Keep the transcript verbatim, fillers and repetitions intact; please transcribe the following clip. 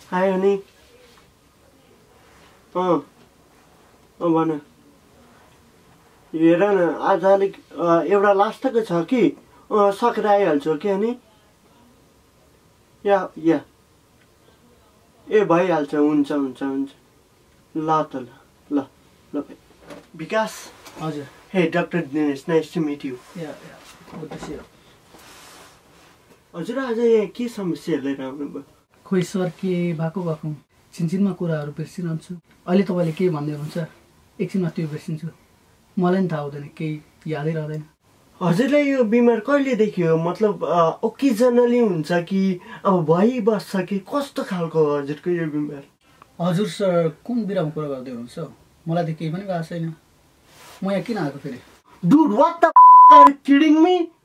आयो नि अँ अँ भन हेर न आज अलिक एउटा लास्टको छ कि अँ सकेर आइहाल्छु कि अनि या या ए भइहाल्छ हुन्छ हुन्छ हुन्छ ल त ल ल ल विकास हजुर हे doctor Dinesh nice to meet you yeah yeah good to see you हजुर आज यहाँ के समस्या लिएर आउनुभयो खोइ सर के भएको भएको छिनछिनमा कुराहरू बिर्सिरहन्छु अहिले तपाईँले के भन्दै हुनुहुन्छ एकछिनमा त्यो बिर्सिन्छु मलाई नि थाहा हुँदैन केही यादै रहँदैन हजुरलाई यो बिमार कहिलेदेखि हो मतलब ओकेजनली हुन्छ कि अब भइबस्छ कि कस्तो खालको हो हजुरको यो बिमार हजुर सर कुन बिरामा कुरा गर्दै हुनुहुन्छ मलाई त केही पनि भएको छैन म यहाँ किन आएको फेरि dude what the f*** are you kidding me